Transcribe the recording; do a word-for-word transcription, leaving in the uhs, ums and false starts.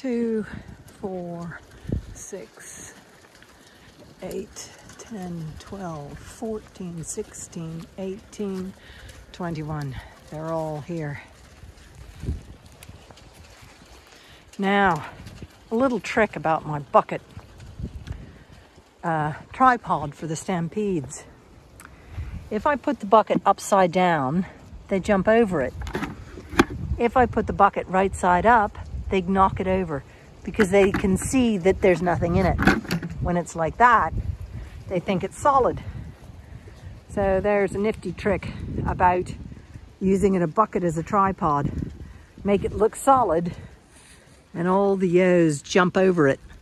two, four, six, eight, ten, twelve, fourteen, sixteen, eighteen, twenty-one. They're all here. Now, a little trick about my bucket uh, tripod for the stampedes. If I put the bucket upside down, they jump over it. If I put the bucket right side up, they knock it over because they can see that there's nothing in it. When it's like that, they think it's solid. So there's a nifty trick about using a bucket as a tripod. Make it look solid and all the yos jump over it.